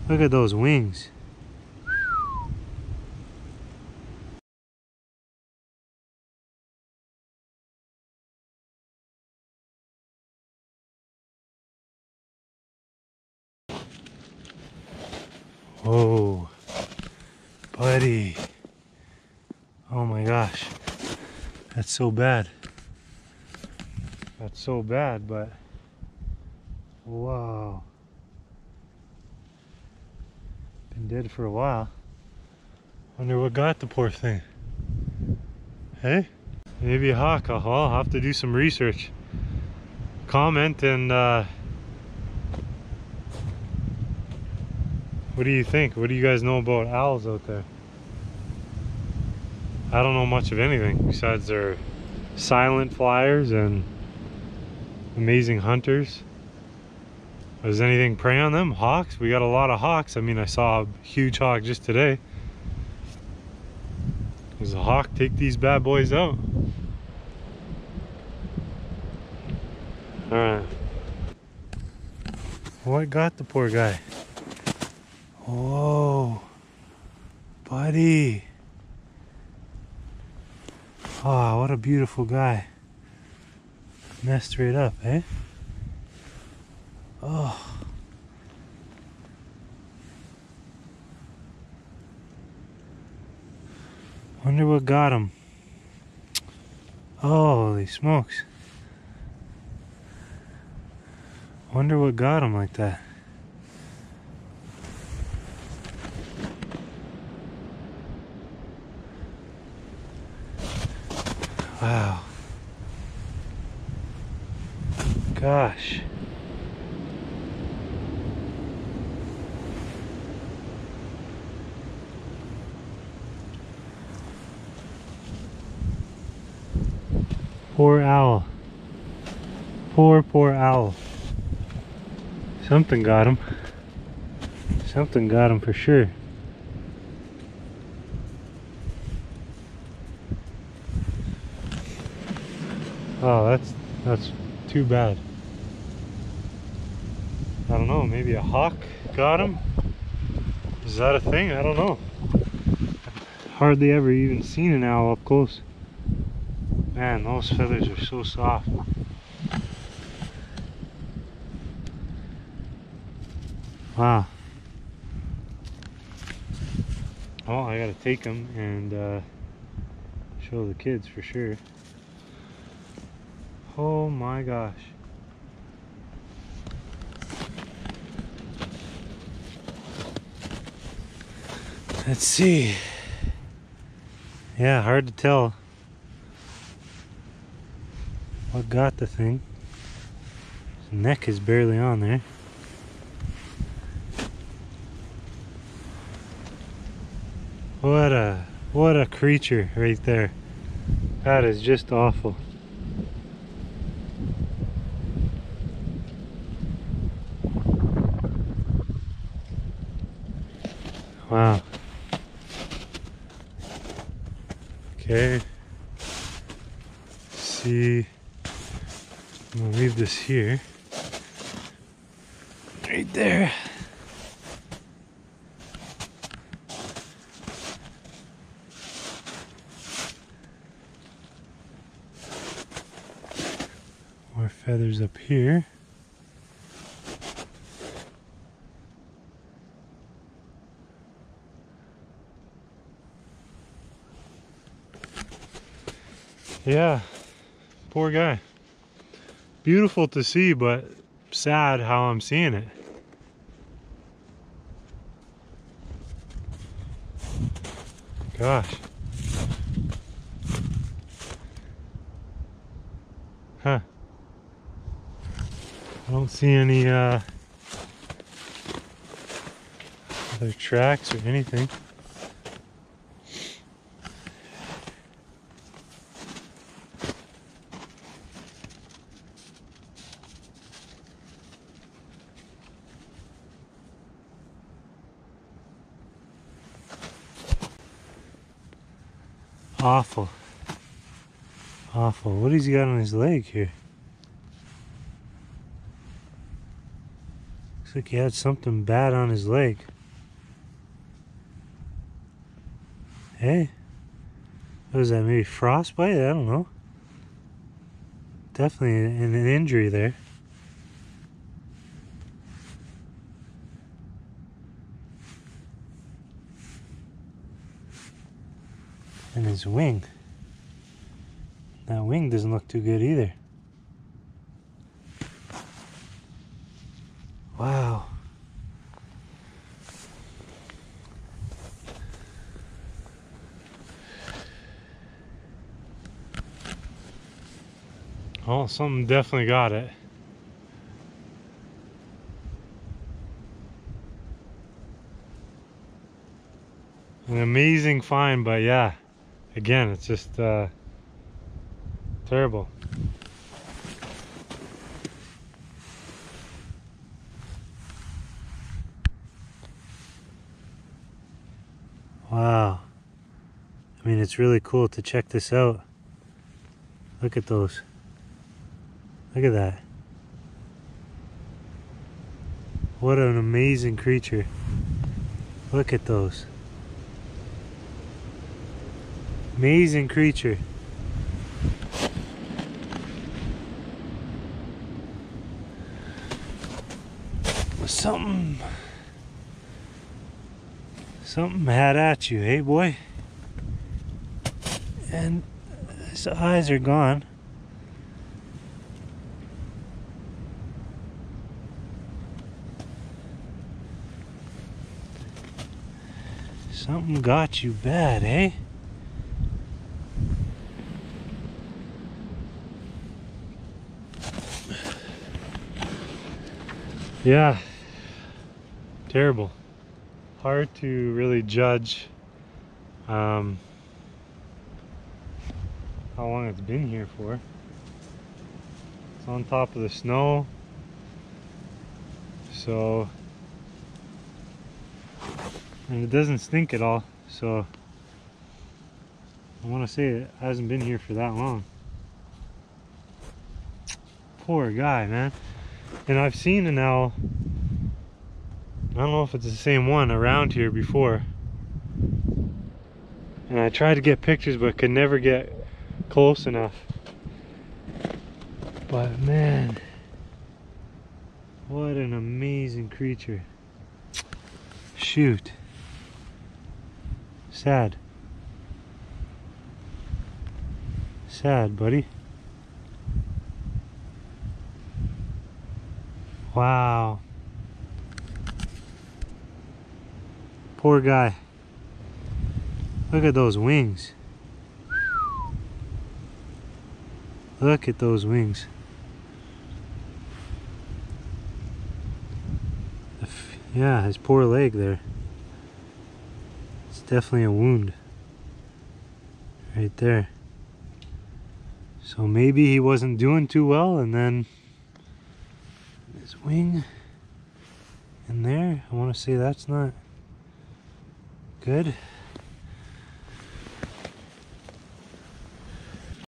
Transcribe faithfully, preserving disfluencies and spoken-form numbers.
Look at those wings. Whoa, buddy. Oh my gosh. That's so bad. That's so bad, but wow. Been dead for a while. Wonder what got the poor thing. Hey? Maybe a hawk. I'll I'll have to do some research. Comment and uh, what do you think? What do you guys know about owls out there? I don't know much of anything besides they're silent flyers and amazing hunters. Does anything prey on them? Hawks? We got a lot of hawks. I mean, I saw a huge hawk just today. Does a hawk take these bad boys out? Alright. What got the poor guy? Whoa. Buddy. Oh, what a beautiful guy. Messed right up, eh? Oh. Wonder what got him. Holy smokes. Wonder what got him like that. Wow. Gosh. Poor owl. Poor, poor owl. Something got him. Something got him for sure. Oh, that's that's too bad. I don't know, maybe a hawk got him? Is that a thing? I don't know. Hardly ever even seen an owl up close. Man, those feathers are so soft. Wow. Oh, I gotta take them and uh, show the kids for sure. Oh my gosh. Let's see. Yeah, hard to tell what got the thing. His neck is barely on there. What a what a creature right there. That is just awful. Wow. Okay. Let's see. I'm gonna leave this here. Right there. More feathers up here. Yeah, poor guy. Beautiful to see, but sad how I'm seeing it. Gosh. Huh. I don't see any uh, other tracks or anything. Awful. Awful. What has he got on his leg here? Looks like he had something bad on his leg. Hey, what was that, maybe frostbite? I don't know. Definitely an, an injury there. And his wing. That wing doesn't look too good either. Wow. Oh, something definitely got it. An amazing find, but yeah, again, it's just uh, terrible. Wow. I mean, it's really cool to check this out. Look at those. Look at that. What an amazing creature. Look at those. Amazing creature. Something, something had at you, hey boy? And his eyes are gone. Something got you bad, eh? Yeah, terrible. Hard to really judge um, how long it's been here for. It's on top of the snow, so, and it doesn't stink at all, so I want to say it hasn't been here for that long. Poor guy, man. And I've seen an owl, I don't know if it's the same one, around here before. And I tried to get pictures but could never get close enough. But man, what an amazing creature. Shoot. Sad. Sad, buddy. Wow. Poor guy. Look at those wings. Look at those wings. Yeah, his poor leg there. It's definitely a wound. Right there. So maybe he wasn't doing too well, and then his wing in there, I want to say that's not good.